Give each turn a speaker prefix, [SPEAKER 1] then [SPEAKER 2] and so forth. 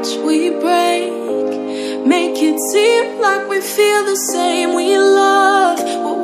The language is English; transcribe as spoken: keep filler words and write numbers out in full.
[SPEAKER 1] hearts we break, make it seem like we feel the same. We love what